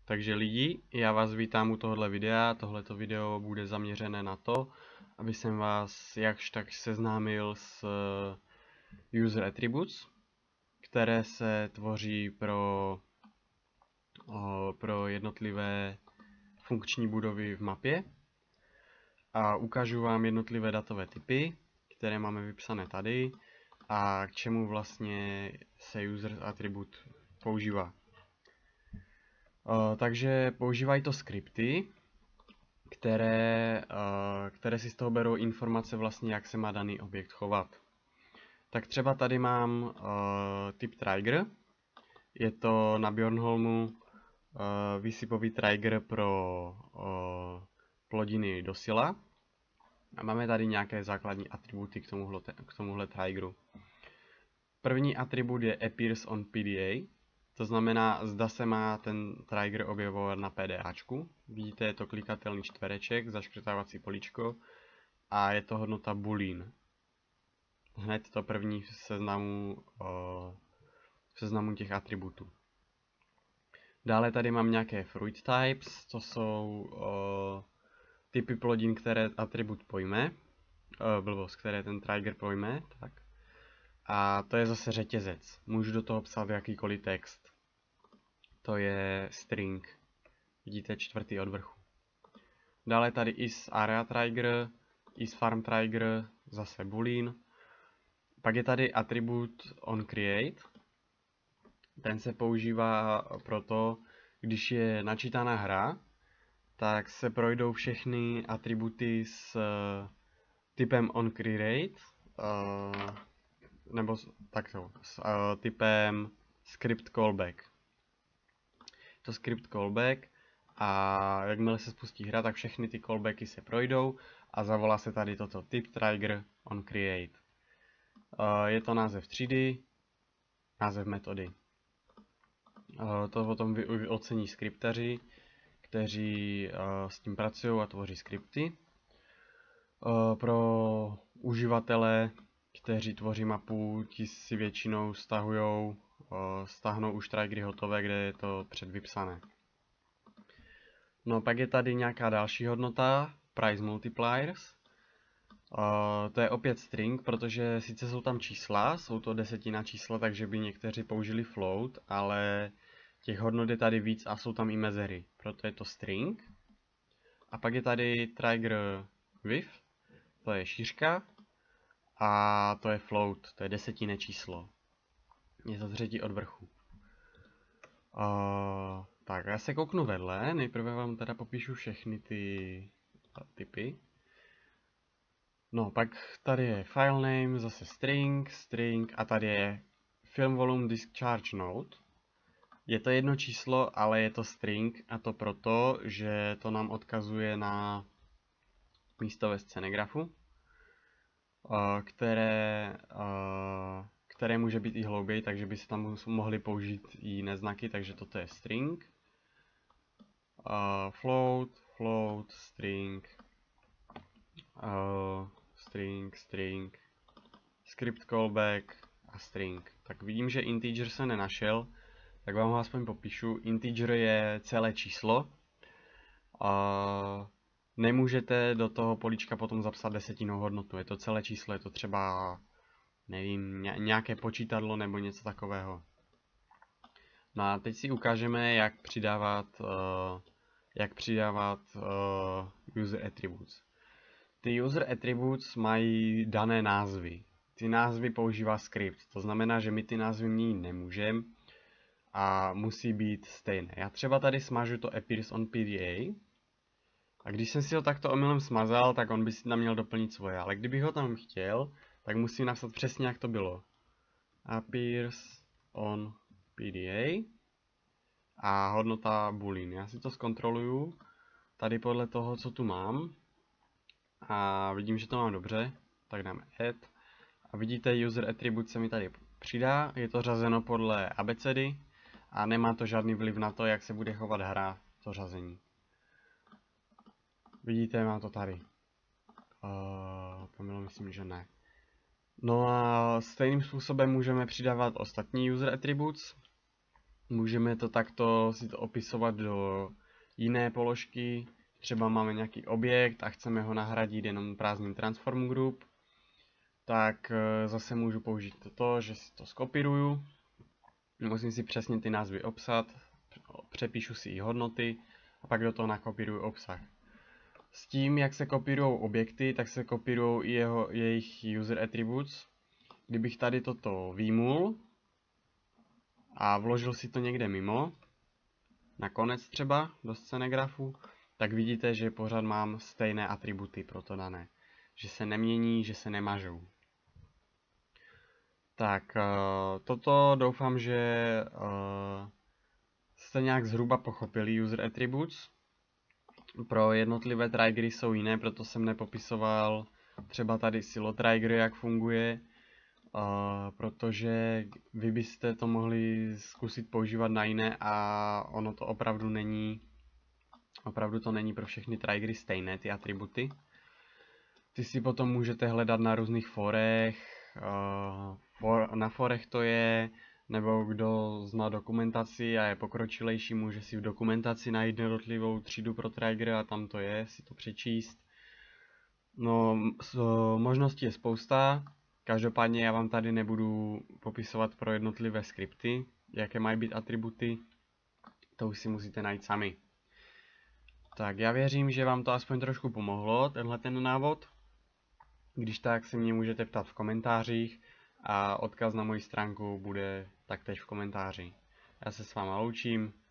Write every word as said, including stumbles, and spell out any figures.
Takže lidi, já vás vítám u tohohle videa. Tohleto video bude zaměřené na to, aby jsem vás jakž tak seznámil s user attributes, které se tvoří pro, pro jednotlivé funkční budovy v mapě. A ukážu vám jednotlivé datové typy, které máme vypsané tady a k čemu vlastně se user attribute používá. Uh, takže používají to skripty, které, uh, které si z toho berou informace vlastně, jak se má daný objekt chovat. Tak třeba tady mám uh, typ trigger. Je to na Bjornholmu uh, výsypový trigger pro uh, plodiny do sila. A máme tady nějaké základní atributy k tomuhle, k tomuhle triggeru. První atribut je appears on P D A. To znamená, zda se má ten trigger objevovat na PDAčku. Vidíte, je to klikatelný čtvereček, zaškrtávací políčko a je to hodnota boolean. Hned to první v seznamu, uh, v seznamu těch atributů. Dále tady mám nějaké fruit types, to jsou uh, typy plodin, které atribut pojme, uh, blbost, které ten trigger pojme, tak. A to je zase řetězec. Můžu do toho psát jakýkoliv text. To je string. Vidíte, čtvrtý od vrchu. Dále tady is area trigger, is farm trigger, zase boolean. Pak je tady atribut on create. Ten se používá proto, když je načítaná hra, tak se projdou všechny atributy s typem on create, uh, nebo takto, s uh, typem script callback. To script callback a jakmile se spustí hra, tak všechny ty callbacky se projdou a zavolá se tady toto typ trigger on create. Uh, je to název třídy, název metody. Uh, to potom vy ocení skriptaři, kteří uh, s tím pracují a tvoří skripty. Uh, pro uživatele, kteří tvoří mapu, ti si většinou stahujou, uh, stáhnou už triggery hotové, kde je to předvypsané. No pak je tady nějaká další hodnota, price multipliers. Uh, to je opět string, protože sice jsou tam čísla, jsou to desetina čísla, takže by někteří použili float, ale těch hodnot je tady víc a jsou tam i mezery, proto je to string. A pak je tady trigger width, to je šířka, a to je float, to je desetinné číslo. Je to třetí od vrchu. Uh, tak, já se kouknu vedle, nejprve vám teda popíšu všechny ty typy. No, pak tady je file name, zase string, string a tady je film volume discharge node. Je to jedno číslo, ale je to string a to proto, že to nám odkazuje na místo ve scénografu, které, které může být i hlouběji, takže by se tam mohly použít i jiné znaky, takže toto je string, float, float, string, string, string, script callback a string. Tak vidím, že integer se nenašel, tak vám ho aspoň popíšu. Integer je celé číslo. Uh, nemůžete do toho políčka potom zapsat desetinou hodnotu. Je to celé číslo, je to třeba, nevím, nějaké počítadlo nebo něco takového. No a teď si ukážeme, jak přidávat, uh, jak přidávat uh, user attributes. Ty user attributes mají dané názvy. Ty názvy používá script, to znamená, že my ty názvy měnit nemůžeme a musí být stejné. Já třeba tady smažu to appears on P D A a když jsem si ho takto omylem smazal, tak on by si tam měl doplnit svoje, ale kdybych ho tam chtěl, tak musím napsat přesně, jak to bylo. Appears on P D A a hodnota boolean. Já si to zkontroluju tady podle toho, co tu mám a vidím, že to mám dobře, tak dáme add a vidíte, user attribute se mi tady přidá, je to řazeno podle abecedy a nemá to žádný vliv na to, jak se bude chovat hra, to řazení. Vidíte, mám to tady. Uh, pomilo, myslím, že ne. No a stejným způsobem můžeme přidávat ostatní user attributes. Můžeme to takto si to opisovat do jiné položky. Třeba máme nějaký objekt a chceme ho nahradit jenom prázdným transform group. Tak zase můžu použít toto, že si to skopíruju. Musím si přesně ty názvy obsat, přepíšu si i hodnoty a pak do toho nakopíruju obsah. S tím, jak se kopírují objekty, tak se kopírují i jeho, jejich user attributes. Kdybych tady toto výjimul a vložil si to někde mimo, na konec třeba do scény grafu, tak vidíte, že pořád mám stejné atributy pro to dané. Že se nemění, že se nemažou. Tak, toto doufám, že jste nějak zhruba pochopili user attributes. Pro jednotlivé triggery jsou jiné, proto jsem nepopisoval třeba tady silo trigger, jak funguje, protože vy byste to mohli zkusit používat na jiné a ono to opravdu není, opravdu to není pro všechny triggery stejné, ty atributy. Ty si potom můžete hledat na různých forech, for, na forech to je, nebo kdo zná dokumentaci a je pokročilejší, může si v dokumentaci najít jednotlivou třídu pro trigger a tam to je, si to přečíst. No, možností je spousta, každopádně já vám tady nebudu popisovat pro jednotlivé skripty, jaké mají být atributy, to už si musíte najít sami. Tak já věřím, že vám to aspoň trošku pomohlo, tenhle ten návod. Když tak se mě můžete ptát v komentářích a odkaz na moji stránku bude taktéž v komentáři. Já se s váma loučím.